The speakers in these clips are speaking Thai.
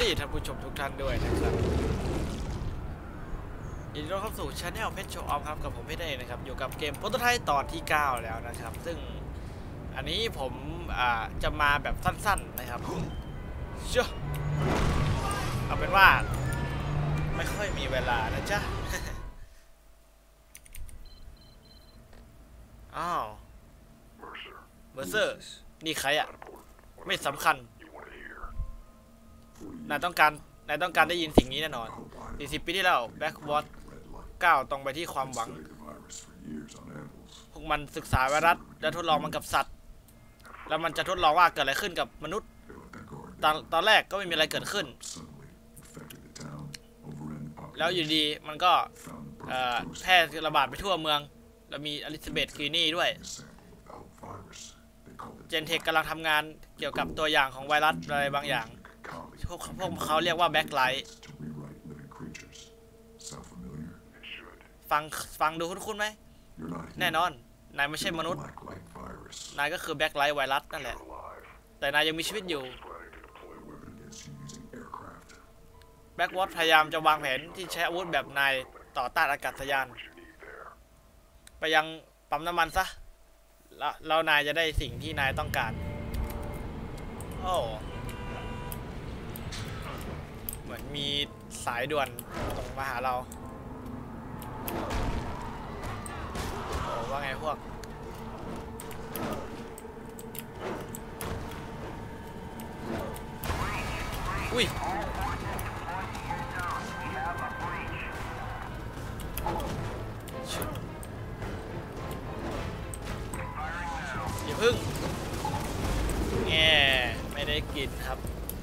ดีท่านผู้ชมทุกท่านด้วยนะครับยินดีต้อนรับเข้าสู่ช anel เพชรโชว์ออฟครับกับผมเพชรเองนะครับอยู่กับเกมโปรโตไทป์ตอนที่ 9แล้วนะครับซึ่งอันนี้ผมจะมาแบบสั้นๆนะครับเชื่อเอาเป็นว่าไม่ค่อยมีเวลานะจ๊ะ อ้าวเบอร์เซอร์นี่ใครอะไม่สำคัญนายต้องการได้ยินสิ่งนี้แน่นอน40 ปีที่แล้วแบ็กวอตก้าวตรงไปที่ความหวังพวกมันศึกษาไวรัสและทดลองมันกับสัตว์แล้วมันจะทดลองว่าเกิดอะไรขึ้นกับมนุษย์ตอนแรกก็ไม่มีอะไรเกิดขึ้นแล้วอยู่ดีมันก็แพร่ระบาดไปทั่วเมืองแล้วมีอลิซาเบธคลีนี่ด้วยเจนเทคกำลังทำงานเกี่ยวกับตัวอย่างของไวรัสอะไรบางอย่างพวกเขาเรียกว่าแบ็คไลท์ฟังดูคุ้นๆไหมแน่นอนนายไม่ใช่มนุษย์นายก็คือแบ็คไลท์ไวรัสนั่นแหละแต่นายยังมีชีวิตอยู่แบ็ควอตพยายามจะวางแผนที่ใช้อาวุธแบบนายต่อต้านอากาศยานไปยังปั๊มน้ำมันซะแล้วนายจะได้สิ่งที่นายต้องการโอ้เหมือนมีสายด่วนตรงมาหาเราโอ้ว่าไงพวกอุ้ยอย่าพึ่งแง่ไม่ได้กินครับ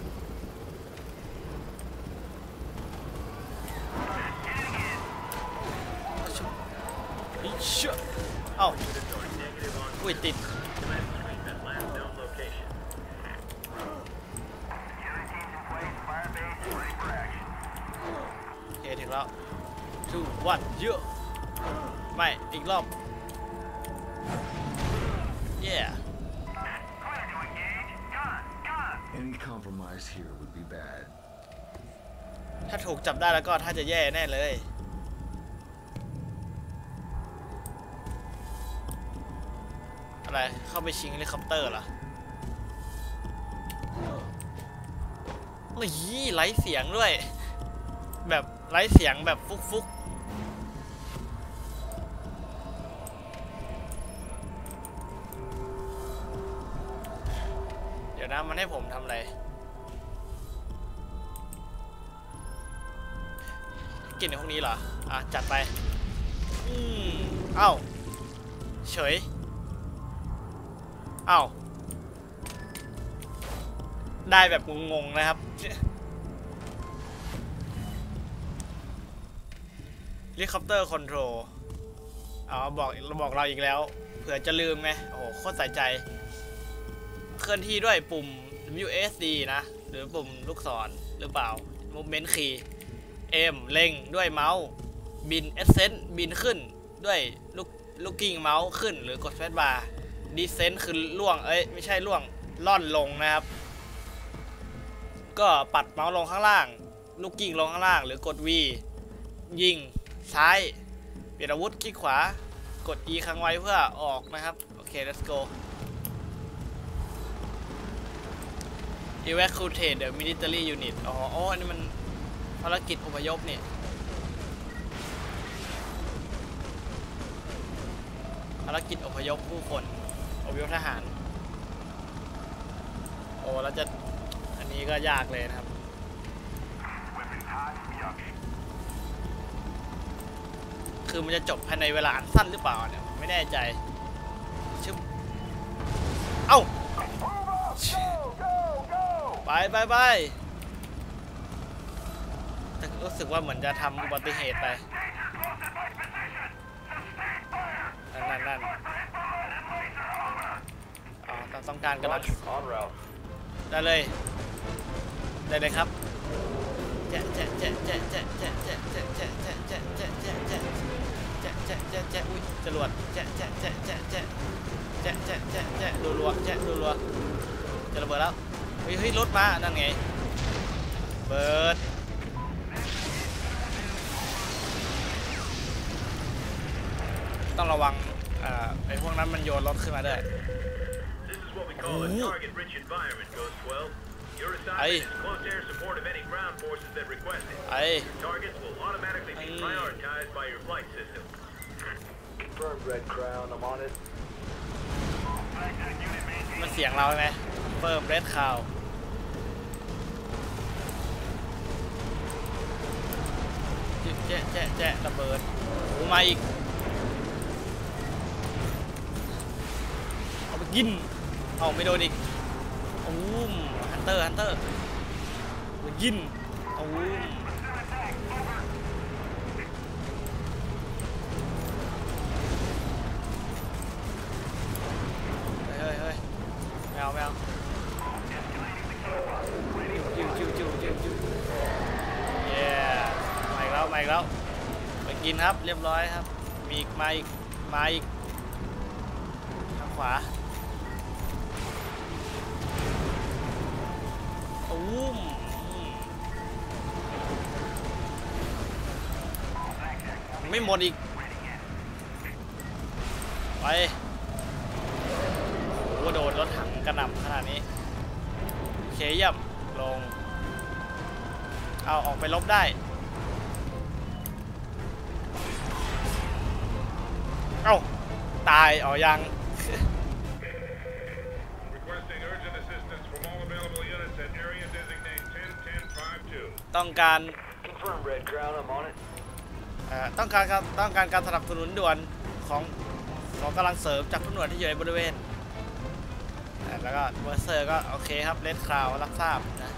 เอ้าอุ้ยติดโอเคถึงแล้ว2 1เยอะไม่อีกรอบ yeah Any compromise here would be bad ถ้าถูกจับได้แล้วก็ถ้าจะแย่แน่เลยอะไรเข้าไปชิงเฮลิคอปเตอร์เหรอเฮ้ยไร้เสียงด้วยแบบไร้เสียงแบบฟุกเดี๋ยวนะมันให้ผมทำอะไรกินในพวกนี้เหรอจัดไปเอ้าเฉยเอ้าได้แบบงงๆนะครับเฮลิคอปเตอร์คอนโทรลบอกเราอีกแล้วเผื่อจะลืมไงโอ้โหโคตรใส่ใจเคลื่อนที่ด้วยปุ่ม WSD นะหรือปุ่มลูกศรหรือเปล่า Movement Key M เล็งด้วยเมาส์บิน Ascent บินขึ้นด้วยลูกกิ้งเมาส์ขึ้นหรือกดสเปซบาร์Descent คือล่วงไม่ใช่ล่วงล่อนลงนะครับก็ปัดเมาส์ลงข้างล่างลูกกิ้งลงข้างล่างหรือกด V ยิงซ้ายเปลี่ยนอาวุธคลิกขวากด E ค้างไว้เพื่อออกนะครับโอเค let's go evacuate the military unit อ๋ออันนี้มันภารกิจอพยพเนี่ยภารกิจอพยพผู้คนอพยพทหารโอ้แล้วจะอันนี้ก็ยากเลยนะครับคือมันจะจบภายในเวลาอันสั้นหรือเปล่าเนี่ยไม่แน่ใจชึบเอ้าไปแต่รู้สึกว่าเหมือนจะทำอุบัติเหตุไปนั่นต้องการกำลังได้เลยครับแจ๊อุ้ยจรวดแจ๊รัวจะระเบิดแล้วเฮ้ยรถมานั่นไงเบิร์ดต้องระวังไอ้พวกนั้นมันโยนรถขึ้นมาด้วยไอ้มันเสียงเราใช่ไหมเพิ่มเรดคาวแจ๊ะระเบิดโอ้มาอีกเอาไปกินเอาไม่โดนอีกฮันเตอร์ไปกินเฮ้ยแมวจิ้วเย้มาอีกแล้วไปกินครับเรียบร้อยครับมีอีกมาอีกทางขวาไม่หมดอีกไปโอ้โดนรถถังกระหน่ำขนาดนี้เคย่ำลงเอาออกไปลบได้เอ้าตายยัง ต้องการการสนับสนุนด่วนของกำลังเสริมจากทุกหน่วยที่อยู่ในบริเวณแล้วก็เวอร์เซอร์ก็โอเคครับเลดคราวรับทราบนะ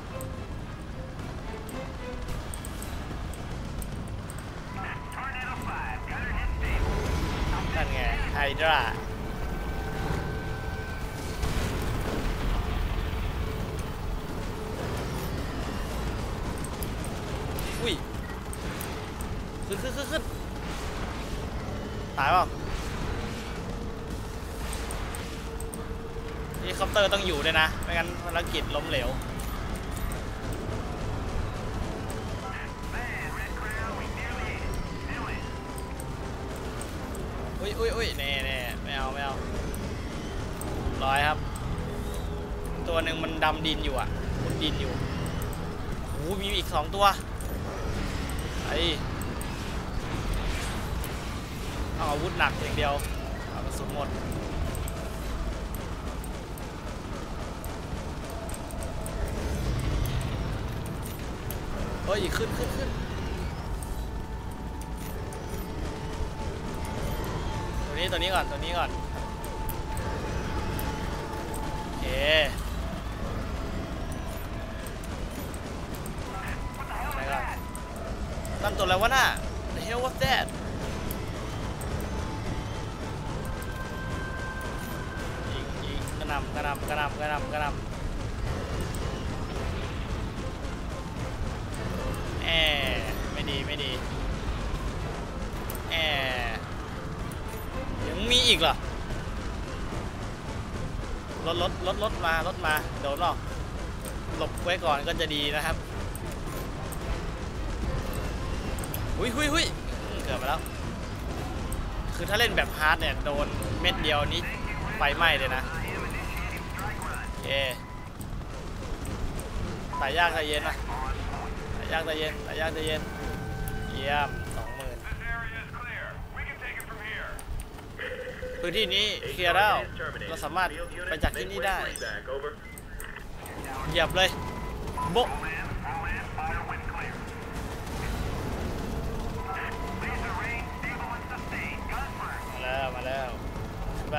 นั่นไงไฮดราอุ้ยขึ้นตายเปล่าเฮลิคอปเตอร์ต้องอยู่ด้วยนะไม่งั้นภารกิจล้มเหลวอุ้ยแน่ไม่เอาร้อยครับตัวหนึ่งมันดำดินอยู่มุดดินอยู่โอ้มีอีก2ตัวเอาอาวุธหนักอย่างเดียวเอากระสุนหมดเฮ้ยขึ้นตัวนี้ก่อนโอเคไปก่อนตั้งตัวแล้ววะน่ะ The hell was thatอีกกระหน่ำไม่ดียังมีอีกเหรอรถมาโดนหรอกหลบไว้ก่อนก็จะดีนะครับหุยเกิดมาแล้วคือถ้าเล่นแบบฮาร์ดเนี่ยโดนเม็ดเดียวนี้ไฟไหม้เลยนะตายยากตายเย็นนะตายยากตายเย็นเยี่ยม 20,000 พื้นที่นี้เคลียร์แล้วเราสามารถไปจากที่นี่ได้เหยียบเลยโบะมาแล้วไป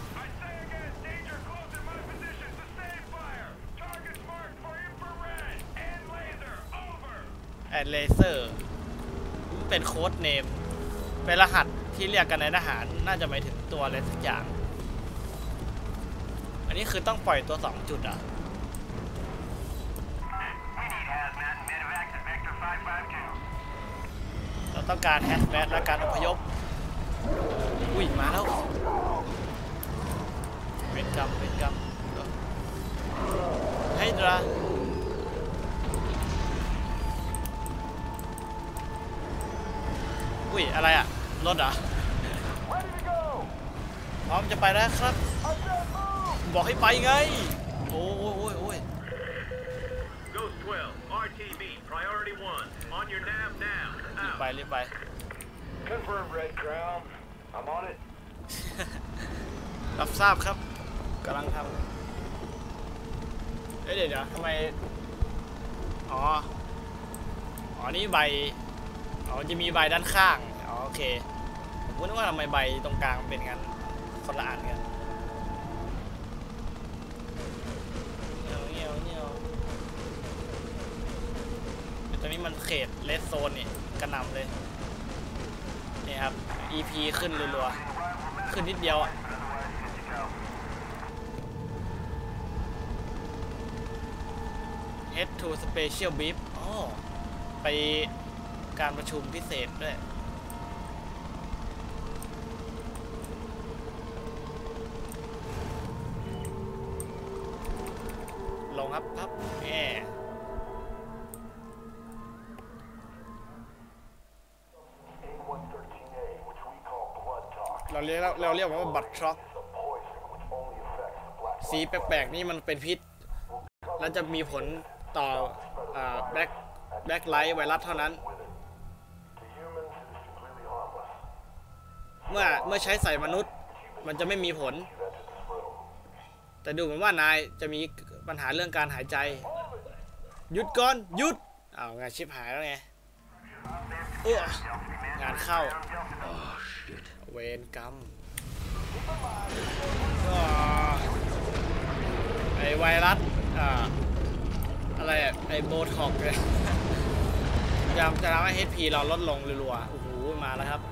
แอดเลเซอร์เป็นโค้ดเนมเป็นรหัสที่เรียกกันในทหารน่าจะหมายถึงตัวอะไรสักอย่างอันนี้คือต้องปล่อยตัว2จุดเราต้องการแฮชแมทและการอพยพอุ้ยมาแล้วเป็นกรรมไฮดราอุ้ยอะไรอะรถเหรอพร้อมจะไปแล้วครับบอกให้ไปไงโอ้ย Ghost 12, RTB, priority 1. On your nav now. รีบไป Confirm, Red Crown. I'm on it. รับทราบครับกำลังทำเดี๋ยวทำไมอ๋อนี่ใบจะมีใบด้านข้างโอเคผมก็นึกว่าทำไมใบตรงกลางเป็นงั้นคนละอันกันเงี้ยวตอนนี้มันเขตเลสโซนนี่กระหน่ำเลยนี่ครับ EP ขึ้นรัวๆขึ้นนิดเดียวอ่ะHead to Special Brief ไปการประชุมพิเศษด้วยลงครับแหมเราเรียกว่าบัตรช็อกสีแปลกๆนี่มันเป็นพิษแล้วจะมีผลต่อแบล็คไลท์ไวรัสเท่านั้นเมื่อใช้ใส่มนุษย์มันจะไม่มีผลแต่ดูเหมือนว่านายจะมีปัญหาเรื่องการหายใจหยุดก่อนหยุดงานชิบหายแล้วไงงานเข้าเวรกรรมไอไวรัสอะไรไอโบท็อกเลยจะทำให้ HP เราลดลงรัวๆโอ้โหมาแล้วครับ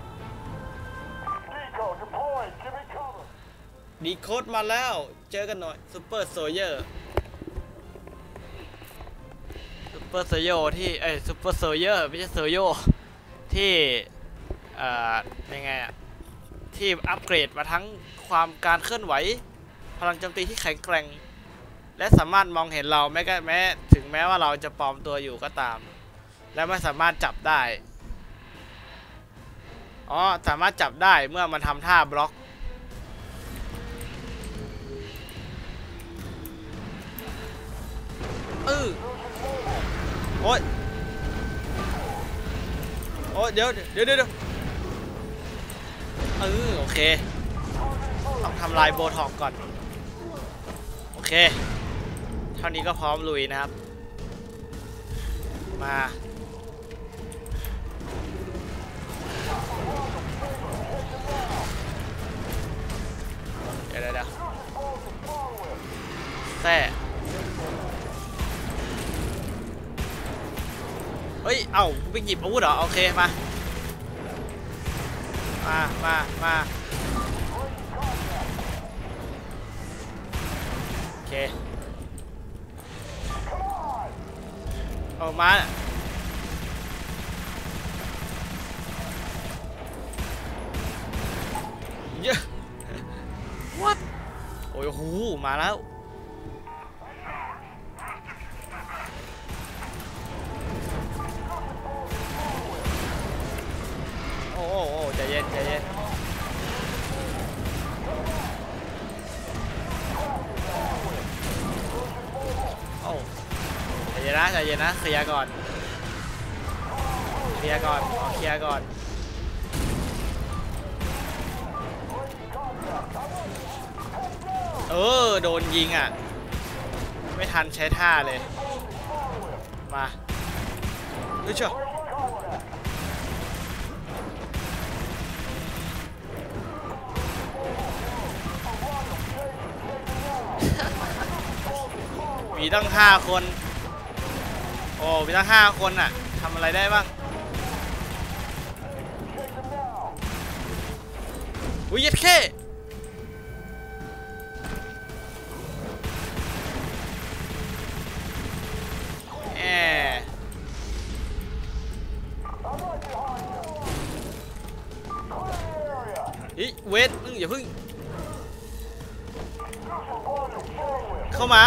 ดีโคดมาแล้วเจอกันหน่อยซูเปอร์โซเยอร์ที่ซูเปอร์โซเยอร์ไม่ใช่โซโยที่ยังไงอะที่อัปเกรดมาทั้งความการเคลื่อนไหวพลังโจมตีที่แข็งแกร่งและสามารถมองเห็นเราถึงแม้ว่าเราจะปลอมตัวอยู่ก็ตามและไม่สามารถจับได้สามารถจับได้เมื่อมันทำท่าบล็อกโอ้ยเดี๋ยวโอเคต้องทำลายโบท็อกก่อนโอเคเท่านี้ก็พร้อมลุยนะครับมาเดี๋ยวแซ่เฮ้ยไปหยิบอาวุธเหรอโอเคมาโอเคออกมาเยอะ what โอ้ยโหมาแล้วโอ้ใจเย็นใจเย็นนะเคลียร์ก่อนโดนยิงอ่ะไม่ทันใช้ท่าเลยมาดูเชียวมีตั้ง5 คนมีตั้ง5 คนอ่ะทำอะไรได้บ้างเย็ดเข้เวทอย่าเพิ่งเข้ามา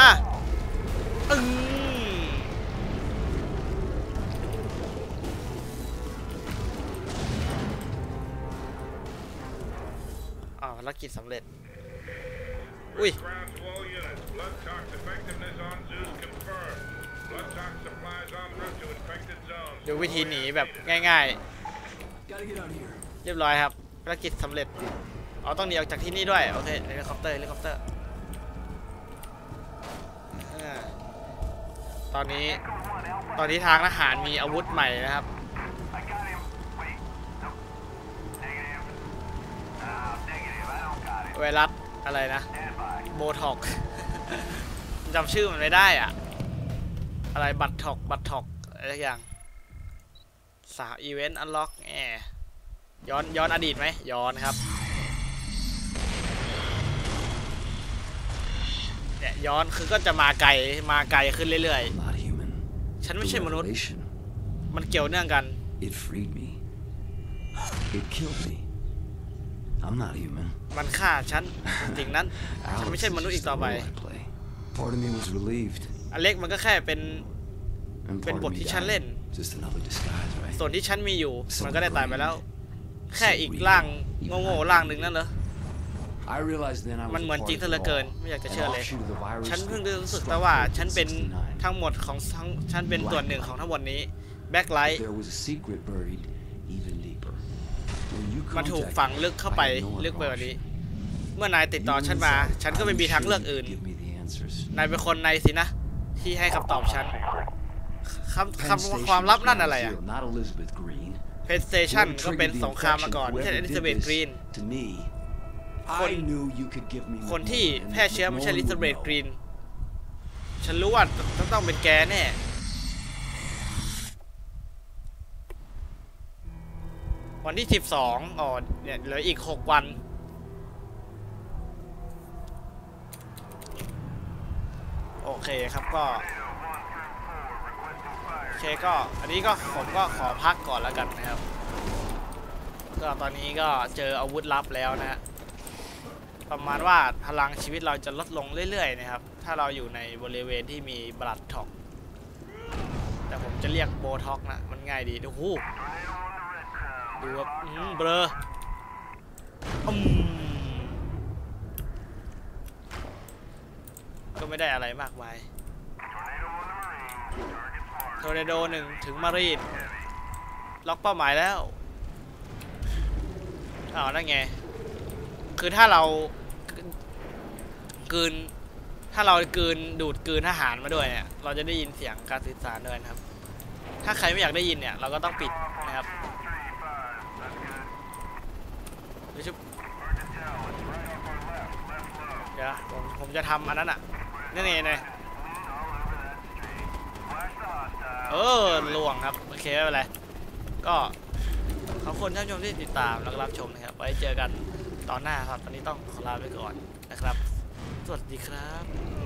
ารกิจสำเร็จอุ้ย Ground to all units. Blood tox effectiveness on Zeus confirmed. Blood tox supplies en route to infected zones. ดูวิธีหนีแบบง่ายๆเรียบร้อยครับภารกิจสำเร็จอ๋อต้องหนีออกจากที่นี่ด้วยโอเคเฮลิคอปเตอร์ตอนนี้ทางทหารมีอาวุธใหม่นะครับไวรัสอะไรนะโบท็อกจำชื่อมันไม่ได้อ่ะอะไรบัตท็อกอะไรสักอย่าง3อีเวนต์อันล็อกย้อนอดีตไหมย้อนครับเนี่ยย้อนคือก็จะมาไกลขึ้นเรื่อยๆฉันไม่ใช่มนุษย์มันเกี่ยวเนื่องกัน It freed me. It killed me. I'm not human. มันฆ่าฉันจริงๆนั้นฉันไม่ใช่มนุษย์อีกต่อไป Part of me was relieved. อเล็กมันก็แค่เป็น And เป็น part บ of ท me ที่ฉันเล่น died. Just another disguise, right? ส่วนที่ฉันมีอยู่มันก็ได้ตายไปแล้ว แค่อีกร่างโง่ๆร่างหนึ่งนั่นเหรอ I realized then I was มันเหมือน a จริง part ซะ of เหลื it อเกิน all. ไม่อยากจะ An เชื่อเลย offshoot of the virus ฉันเพิ่ง that รู้สึก struck แต่ว่า Earth ฉัน in เป็น 69. ทั้งหมดของฉันเป็นส่วนหนึ่งของทั้งหมดนี้แบ็คไลท์ There was a secret buried even deeper. When you มันถูก contacted ฝัง me, ลึกเข้าไป I had no ลึก other ไปกว่านี้ option. เมื่อนายติดต่อ You ฉันมา inside, ฉันก็ไม่ I'm มีทาง sure เลือก you อื่น could give me the answers. นายเป็นคนในสินะที่ให้คำตอบฉัน Penn คำ Station ความลับ was นั่น ground อะไรอ่ะ zero, not Elizabeth Green. เพนสเตชันก็เป็นสงครามมาก่อนไม่ใช่อลิซาเบธกรีน To me, คน I knew you could give me คนที่ McMullen, and แพร่เชื้อไม่ใช่อลิซาเบธ McMullen ก would รีน know. ฉันรู้ว่าต้องเป็นแกแน่ วันที่12อ๋อเนี่ยเหลืออีก6วันโอเคครับก็อันนี้ก็ผมก็ขอพักก่อนแล้วกันนะครับก็ตอนนี้ก็เจออาวุธลับแล้วนะฮะประมาณว่าพลังชีวิตเราจะลดลงเรื่อยๆนะครับถ้าเราอยู่ในบริเวณที่มีบลัดท็อกแต่ผมจะเรียกโบท็อกนะมันง่ายดีดูหูดูครับเบลอก็ไม่ได้อะไรมากมายโทรเนโด1ถึงมารีนล็อกเป้าหมายแล้วนั่นไงคือถ้าเรากลืนดูดกลืนทหารมาด้วยเนี่ยเราจะได้ยินเสียงการสื่อสารด้วยนะครับถ้าใครไม่อยากได้ยินเนี่ยเราก็ต้องปิดนะครับเดี๋ยวผมจะทำอันนั้นอ่ะนี่ไงล่วงครับโอเคไม่เป็นไรก็ขอบคุณท่านผู้ชมที่ติดตามและรับชมนะครับไว้เจอกันตอนหน้าครับตอนนี้ต้องขอลาไปก่อนนะครับสวัสดีครับ